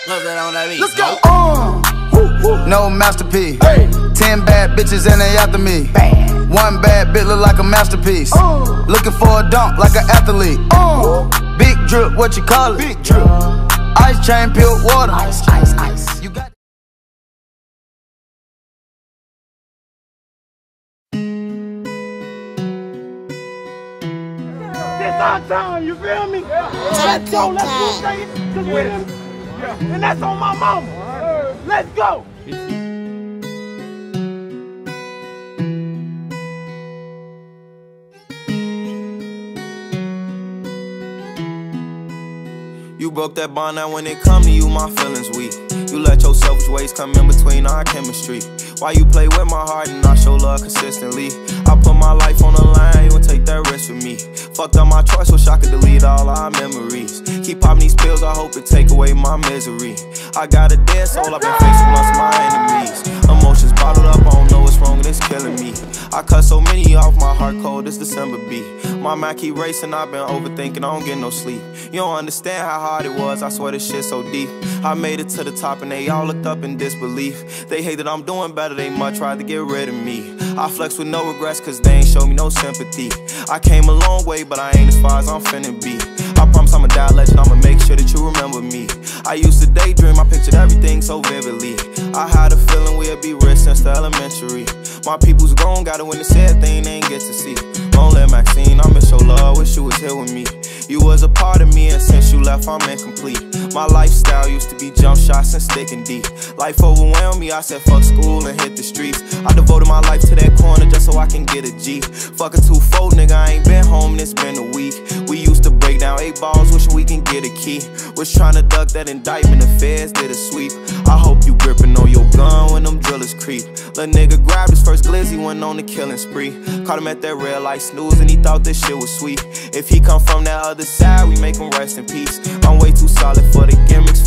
Let's go. No masterpiece. Hey. 10 bad bitches and they after me. Bam. One bad bitch look like a masterpiece. Looking for a dunk like an athlete. Big drip, what you call it? Big drip. Ice chain, pure water. Ice, ice, ice. You got This our time, you feel me? Let's go, let's go straight, cause we're them. And that's on my mama. Let's go. You broke that bond, now when it come to you, my feelings weak. You let your selfish ways come in between our chemistry. Why you play with my heart and I show love consistently? I put my life on the line, you would take that risk with me. Fucked up my choice, wish I could delete all our memories. Keep popping these pills, I hope it take away my misery. I got a dead soul, I've been facing lost my enemies. Emotions bottled up, I don't know what's wrong and it's killing me. I cut so many off, my heart cold, this December beat. My mind keep racing, I've been overthinking, I don't get no sleep. You don't understand how hard it was, I swear this shit so deep. I made it to the top and they all looked up in disbelief. They hate that I'm doing better, they much tried to get rid of me. I flex with no regrets cause they ain't show me no sympathy. I came a long way but I ain't as far as I'm finna be. I promise I'ma die a legend, I'ma make sure that you remember me. I used to daydream, I pictured everything so vividly. I had a feeling we'd be rich since the elementary. My people's gone, gotta witness everything they ain't get to see. Long live Maxine, I miss your love, wish you was here with me. You was a part of me and since you left I'm incomplete. My lifestyle used to be jump shots and sticking deep. Life overwhelmed me, I said fuck school and hit the streets. I devoted my life to that corner just so I can get a G. Fuck a 2-4 nigga, I ain't been home and it's been a week. We used to break down 8 balls, wishing we can get a key. Was trying to duck that indictment, the feds did a sweep. I hope you gripping on your gun when them drillers creep. Lil' nigga grabbed his first glizzy, went on the killing spree. Caught him at that red light snooze and he thought this shit was sweet. If he come from that other side, we make him rest in peace. I'm way too solid for the gimmicks.